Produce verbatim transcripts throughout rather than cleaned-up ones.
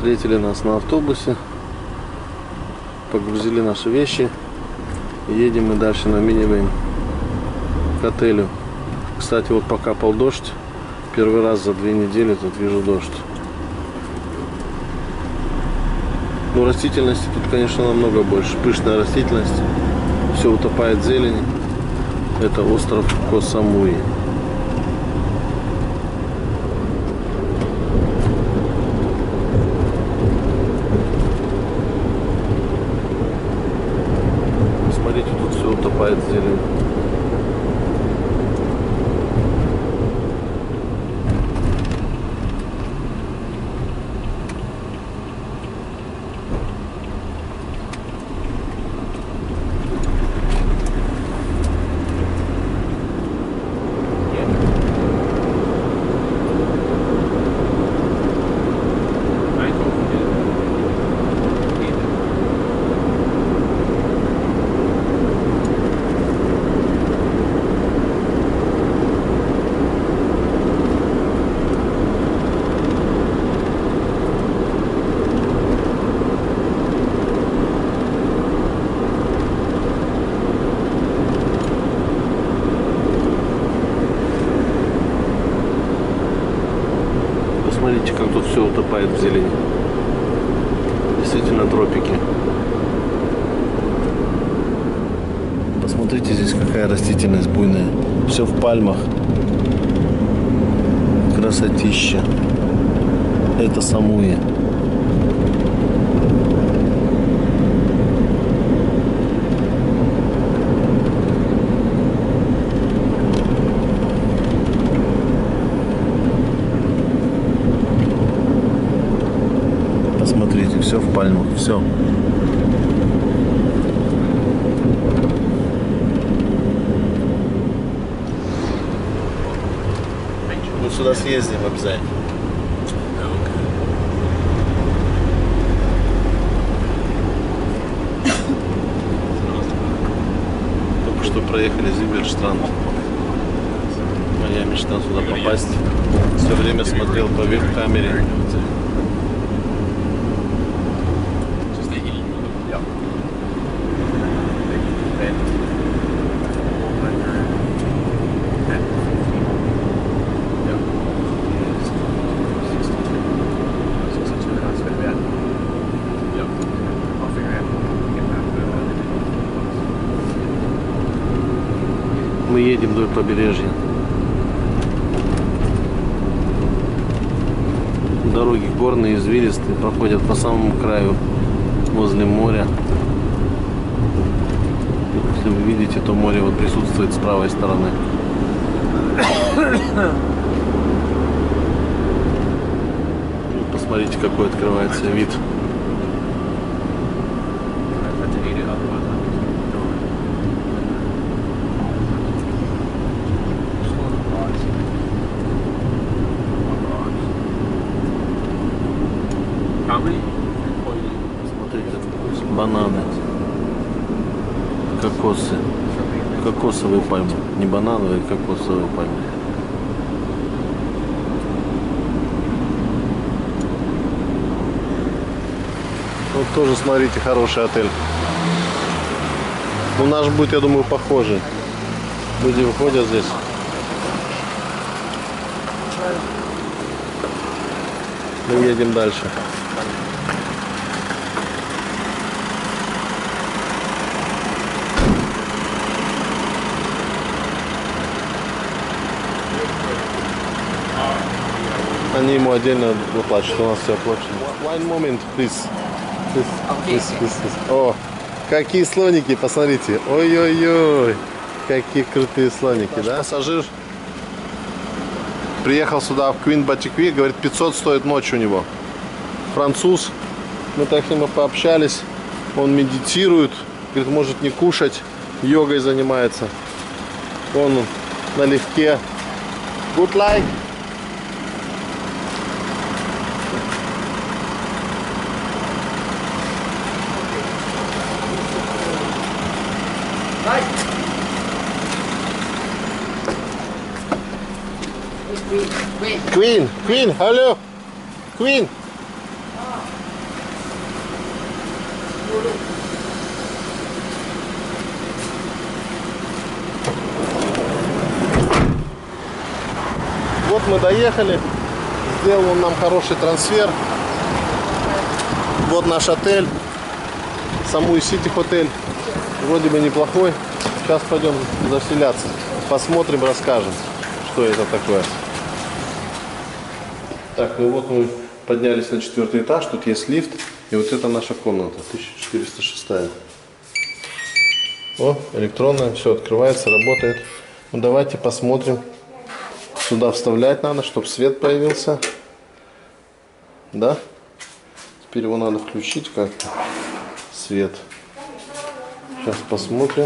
Встретили нас на автобусе, погрузили наши вещи и едем мы дальше на минивэн к отелю. Кстати, вот покапал дождь. Первый раз за две недели тут вижу дождь. Ну, растительности тут, конечно, намного больше. Пышная растительность. Все утопает в зелени. Это остров Ко-Самуи. Смотрите, тут все утопает в зелени. Смотрите, как тут все утопает в зелени. Действительно тропики. Посмотрите, здесь какая растительность буйная. Все в пальмах. Красотища. Это Самуи. Посмотрите, все в пальмах, все. Мы сюда съездим обязательно. Только что проехали Зильберштранд. Моя мечта сюда попасть. Все время смотрел по веб-камере. Мы едем вдоль побережья. Дороги горные, извилистые, проходят по самому краю, возле моря. Если вы видите, то море вот присутствует с правой стороны. Посмотрите, какой открывается вид. Смотрите, бананы, кокосы, кокосовые пальмы, не банановые, а кокосовые пальмы. Вот тоже, смотрите, хороший отель. Ну, наш будет, я думаю, похожий. Люди выходят здесь. Мы едем дальше. Они ему отдельно выплачивают, у нас все оплачено. One moment, please. Please, please, please, please. О, какие слоники, посмотрите. Ой-ой-ой, какие крутые слоники, да? Пассажир приехал сюда в Квин Батикви, говорит, пятьсот стоит ночь у него. Француз. Мы так с ним пообщались. Он медитирует, говорит, может не кушать, йогой занимается. Он налегке. Good luck. Queen, Queen. Queen, Queen, hello, Queen. Вот мы доехали. Сделал он нам хороший трансфер. Вот наш отель. Самуи Сити Хотель. Вроде бы неплохой. Сейчас пойдем заселяться. Посмотрим, расскажем, что это такое. Так, ну вот мы поднялись на четвертый этаж. Тут есть лифт. И вот это наша комната. тысяча четыреста шестая. О, электронная. Все открывается, работает. Ну давайте посмотрим. Сюда вставлять надо, чтобы свет появился. Да? Теперь его надо включить как-то. Свет. Сейчас посмотрим,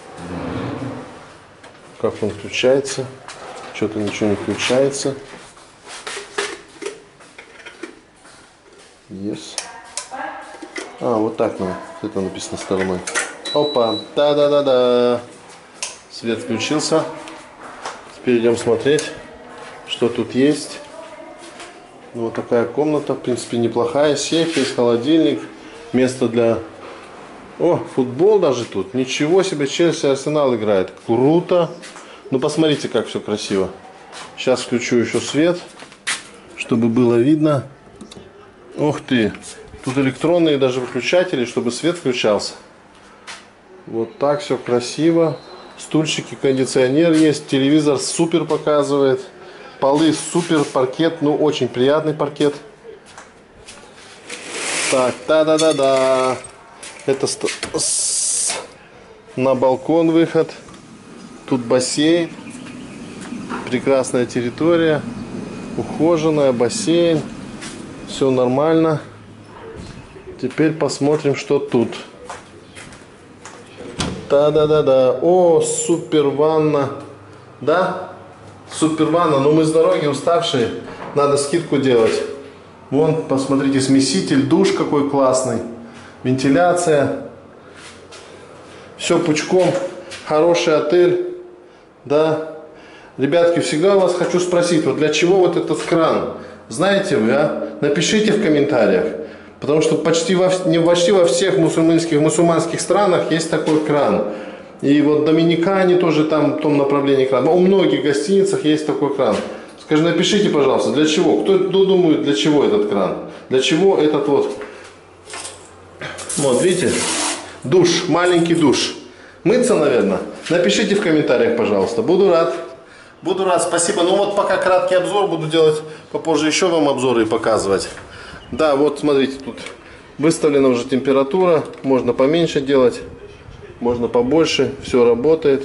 как он включается. Что-то ничего не включается. Yes. А, вот так надо. Это написано стороной. Опа. Да-да-да-да. Свет включился. Теперь идем смотреть, что тут есть. Ну, вот такая комната, в принципе, неплохая. Сейф, есть холодильник, место для... О, футбол даже тут. Ничего себе, Челси, Арсенал играет. Круто. Ну, посмотрите, как все красиво. Сейчас включу еще свет, чтобы было видно. Ух ты. Тут электронные даже выключатели, чтобы свет включался. Вот так все красиво. Стульчики, кондиционер есть, телевизор супер показывает. Полы супер, паркет, ну очень приятный паркет. Так, да-да-да-да. Это на балкон выход. Тут бассейн. Прекрасная территория. Ухоженная, бассейн. Все нормально. Теперь посмотрим, что тут. Да-да-да-да. О, супер ванна. Да? Супер ванна. Но мы с дороги уставшие. Надо скидку делать. Вон, посмотрите, смеситель, душ какой классный. Вентиляция. Все пучком. Хороший отель. Да. Ребятки, всегда у вас хочу спросить, вот для чего вот этот кран? Знаете вы, а? Напишите в комментариях. Потому что почти во, не почти во всех мусульманских, мусульманских странах есть такой кран. И вот в Доминикане тоже там в том направлении кран. У многих гостиницах есть такой кран. Скажи, напишите, пожалуйста, для чего? Кто думает, для чего этот кран? Для чего этот вот? Вот, видите? Душ, маленький душ. Мыться, наверное? Напишите в комментариях, пожалуйста. Буду рад. Буду рад, спасибо. Ну вот пока краткий обзор, буду делать попозже еще вам обзоры и показывать. Да, вот смотрите, тут выставлена уже температура. Можно поменьше делать, можно побольше. Все работает.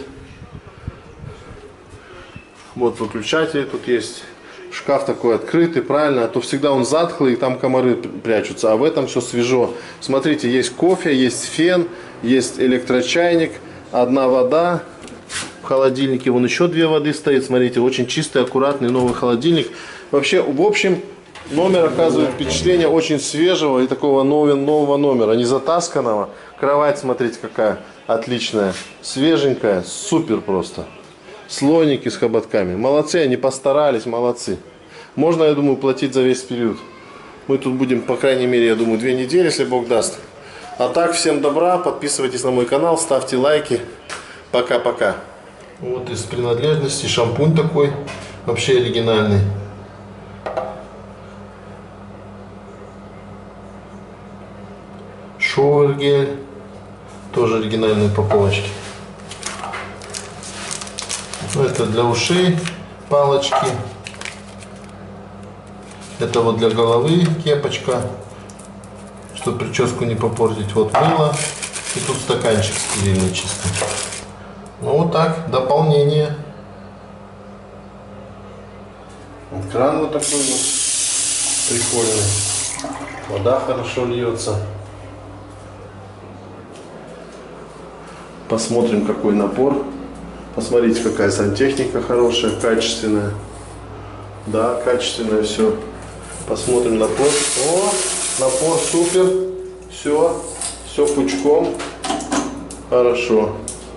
Вот выключатель тут есть. Шкаф такой открытый, правильно. А то всегда он затхлый, и там комары прячутся. А в этом все свежо. Смотрите, есть кофе, есть фен, есть электрочайник, одна вода. В холодильнике вон еще две воды стоит. Смотрите, очень чистый, аккуратный новый холодильник. Вообще, в общем, номер оказывает впечатление очень свежего и такого нового номера, не затасканного. Кровать, смотрите, какая отличная, свеженькая, супер просто. Слоники с хоботками. Молодцы, они постарались, молодцы. Можно, я думаю, платить за весь период. Мы тут будем, по крайней мере, я думаю, две недели, если Бог даст. А так, всем добра, подписывайтесь на мой канал, ставьте лайки. Пока-пока. Вот из принадлежностей шампунь такой, вообще оригинальный. Шовер-гель, тоже оригинальные упаковочки. Это для ушей палочки. Это вот для головы кепочка, чтобы прическу не попортить. Вот мыло. И тут стаканчик стерильный чистый. Ну вот так, дополнение. Вот кран вот такой вот прикольный. Вода хорошо льется. Посмотрим, какой напор. Посмотрите, какая сантехника хорошая, качественная. Да, качественное все. Посмотрим напор. О, напор супер. Все, все пучком. Хорошо.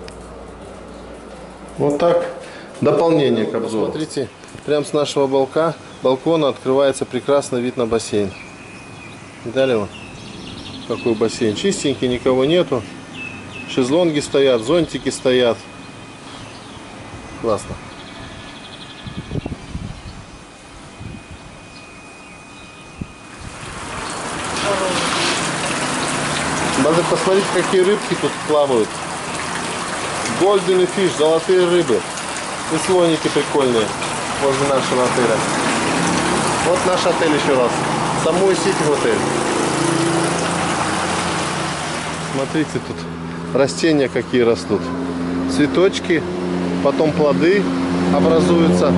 Вот так. Дополнение к обзору. Смотрите, прямо с нашего балка, балкона открывается прекрасный вид на бассейн. Видали его? Какой бассейн. Чистенький, никого нету. Шезлонги стоят, зонтики стоят. Классно. Надо посмотреть, какие рыбки тут плавают. Golden fish, золотые рыбы. И слоники прикольные возле нашего отеля. Вот наш отель еще раз. Самуи Сити отель. Смотрите, тут растения какие растут. Цветочки, потом плоды образуются.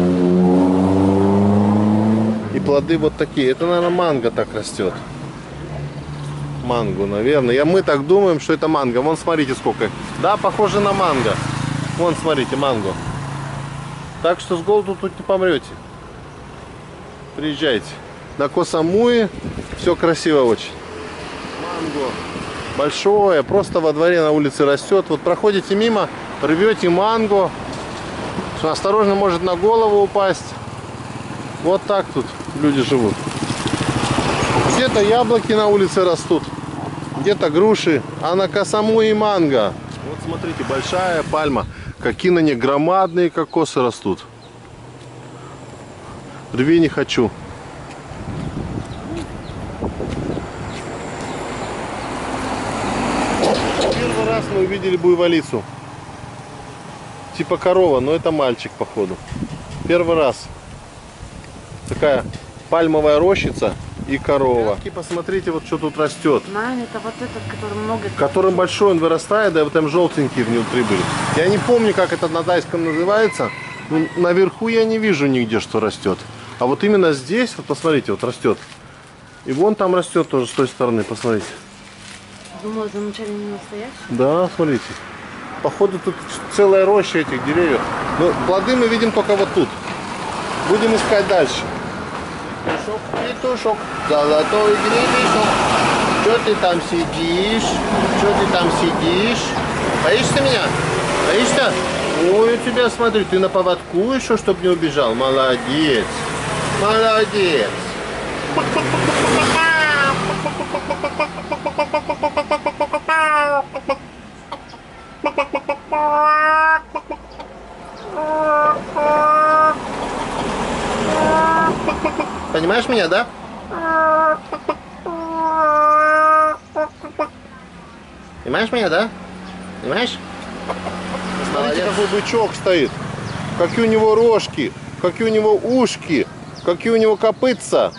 И плоды вот такие. Это, наверное, манго так растет. Манго, наверное. Я, мы так думаем, что это манго. Вон, смотрите, сколько. Да, похоже на манго. Вон, смотрите, манго. Так что с голоду тут не помрете. Приезжайте. На Ко-Самуи все красиво очень. Манго большое, просто во дворе на улице растет. Вот проходите мимо, рвете манго. Осторожно, может на голову упасть. Вот так тут люди живут. Где-то яблоки на улице растут, где-то груши, а на Ко-Самуи манго. Вот смотрите, большая пальма. Какие на ней громадные кокосы растут. Рви не хочу. Первый раз мы увидели буйволицу. Типа корова, но это мальчик, походу. Первый раз. Такая пальмовая рощица и корова. И посмотрите, вот что тут растет. Мань, это вот этот, который много... Которым большой он вырастает, да, вот там желтенькие внутри были. Я не помню, как это на тайском называется. Но наверху я не вижу нигде, что растет. А вот именно здесь, вот посмотрите, вот растет. И вон там растет тоже с той стороны, посмотрите. Думаю, замечательно не настоящий. Да, смотрите. Походу тут целая роща этих деревьев. Но плоды мы видим только вот тут. Будем искать дальше. Петушок, петушок, золотой гребешок. Что ты там сидишь? Что ты там сидишь? Боишься меня? Боишься? Ой, у тебя, смотри, ты на поводку еще, чтобы не убежал. Молодец. Молодец. Понимаешь меня, да? Понимаешь меня, да? Понимаешь? Смотрите, какой бычок стоит. Какие у него рожки, какие у него ушки, какие у него копытца.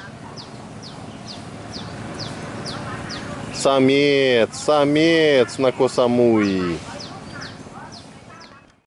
Самец, самец на Ко-Самуи.